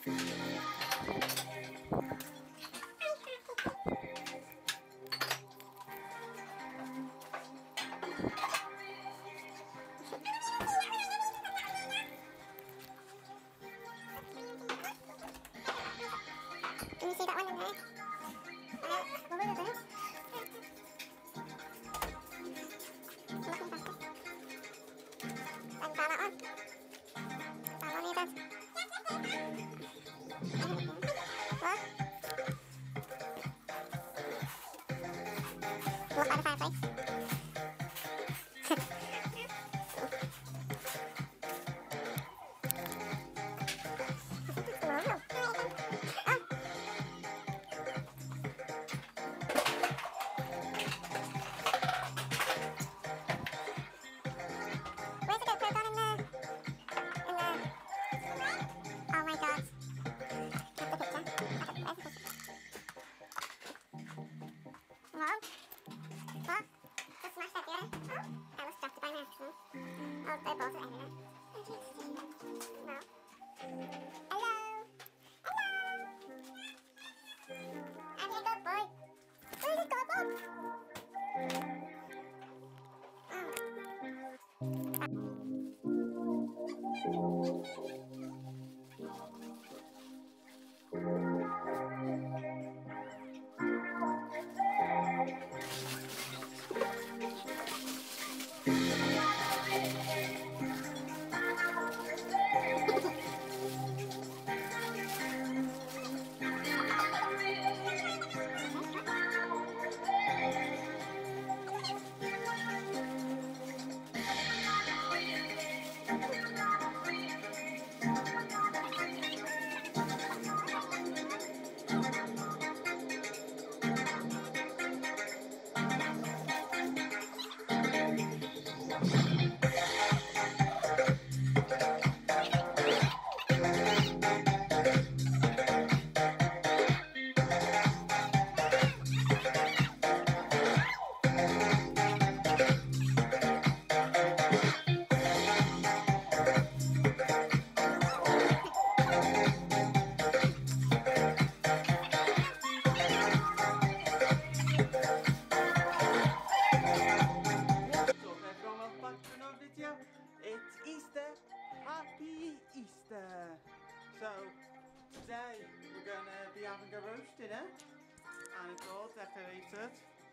Can you see that one in there? What was it? I found that one. Found one either. Look. Look by the fireplace. It's Easter! Happy Easter! So, today we're going to be having a roast dinner and it's all decorated.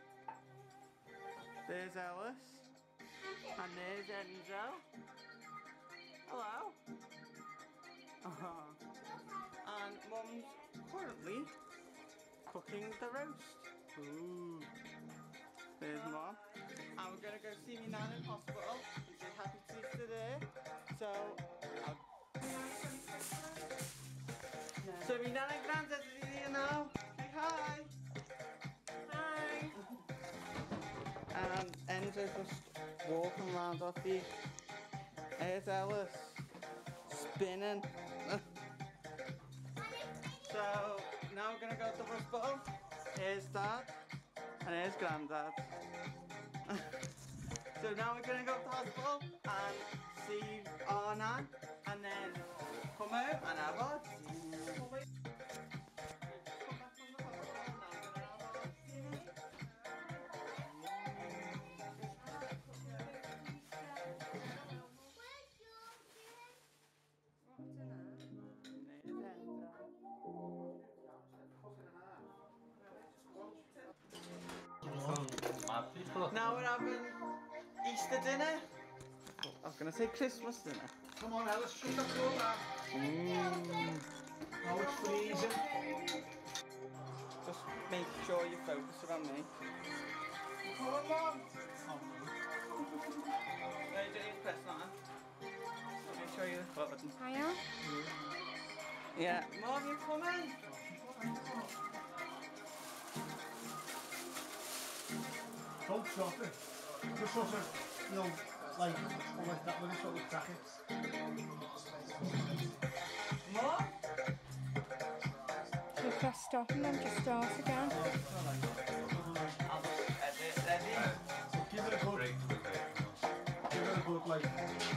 There's Ellis and there's Enzo. Hello! And Mum's currently cooking the roast. Ooh. There's Mum. And we're going to go see my nan in hospital and say happy Easter there. So my nan and granddad are here now. Say hi. Hi. And Enzo's just walking around our feet. There's Ellis. Spinning. So now we're going to go to the hospital. Here's Dad. And here's Granddad. So now we're going to go to the hospital and see our nan and then come home and have our dinner. Now we're having Easter dinner. I was going to say Christmas dinner. Come on, Alice, shut the door now. Oh, it's freezing. Just make sure you focus on me. Come on, Mum. There you go, press that. Let me show you the button. Hiya. Yeah. Mum, you're coming. Don't stop it. Just sort of, you know, like that when it's sort of brackets. Mum? You press stop and then just start again. I'll just edit. Ready? So give it a good, like,